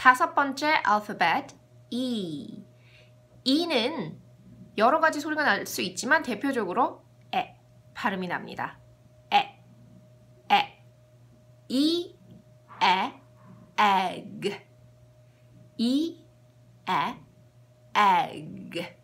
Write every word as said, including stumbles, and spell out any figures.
다섯 번째 알파벳 E. E는 여러 가지 소리가 날 수 있지만 대표적으로 에 발음이 납니다. 에, 에, 이, 에, egg. 이, 에, egg.